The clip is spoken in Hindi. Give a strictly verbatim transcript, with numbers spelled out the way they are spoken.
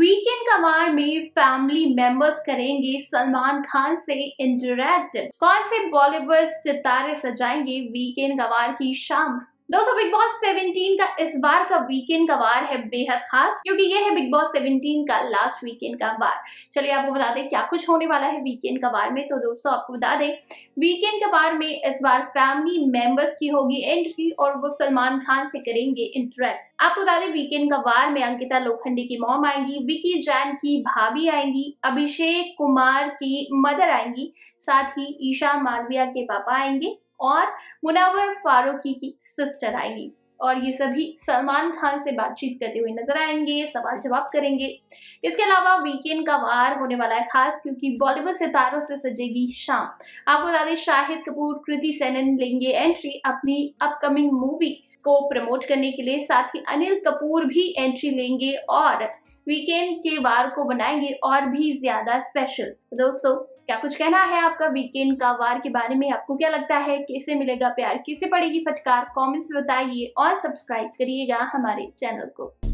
वीकेंड का वार में फैमिली मेंबर्स करेंगे सलमान खान से इंटरैक्ट। कौन से बॉलीवुड सितारे सजाएंगे वीकेंड का वार की शाम। दोस्तों, बिग बॉस सत्रह का इस बार का वीकेंड का वार है बेहद खास, क्योंकि ये है बिग बॉस सत्रह का लास्ट वीकेंड का वार। चलिए आपको बता दें क्या कुछ होने वाला है वीकेंड का वार में। तो दोस्तों आपको बता दें, वीकेंड का वार में इस बार फैमिली मेंबर्स की होगी एंट्री और वो सलमान खान से करेंगे इंटरैक्ट। आपको बता दें, वीकेंड का वार में अंकिता लोखंडे की मॉम आएंगी, विकी जैन की भाभी आएंगी, अभिषेक कुमार की मदर आएंगी, साथ ही ईशा मालविया के पापा आएंगे और मुनव्वर फारूकी की सिस्टर आएंगी। और ये सभी सलमान खान से बातचीत करते हुए नजर आएंगे, सवाल जवाब करेंगे। इसके अलावा वीकेंड का वार होने वाला है खास, क्योंकि बॉलीवुड सितारों से सजेगी शाम। आपको बता दें, शाहिद कपूर, कृति सेनन लेंगे एंट्री अपनी अपकमिंग मूवी को प्रमोट करने के लिए। साथ ही अनिल कपूर भी एंट्री लेंगे और वीकेंड के वार को बनाएंगे और भी ज्यादा स्पेशल। दोस्तों, क्या कुछ कहना है आपका वीकेंड का वार के बारे में? आपको क्या लगता है, कैसे मिलेगा प्यार, किसे पड़ेगी फटकार? कमेंट्स में बताइए और सब्सक्राइब करिएगा हमारे चैनल को।